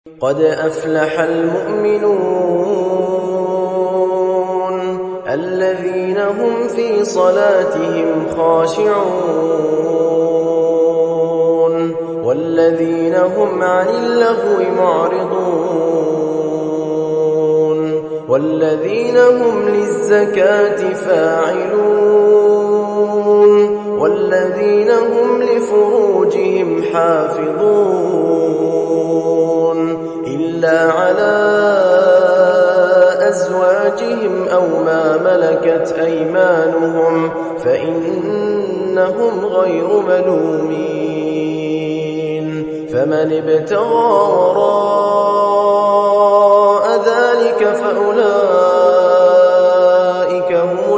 قد أفلح المؤمنون الذين هم في صلاتهم خاشعون والذين هم عن اللغو معرضون والذين هم للزكاة فاعلون والذين هم لفروجهم حافظون إلا على أزواجهم أو ما ملكت أيمانهم فإنهم غير ملومين فمن ابتغى وراء ذلك فأولئك هم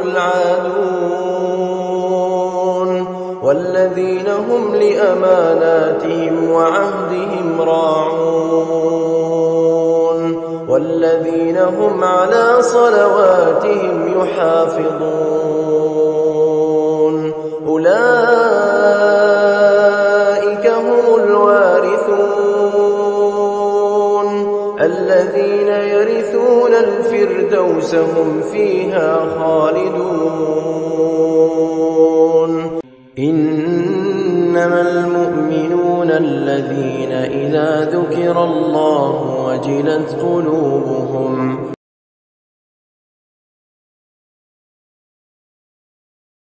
العادون والذين هم لأماناتهم وعهدهم راعون والذين هم على صلواتهم يحافظون أولئك هم الوارثون الذين يرثون الفردوس هم فيها خالدون إنما المؤمنون الذين إذا ذكر الله وجلت قلوبهم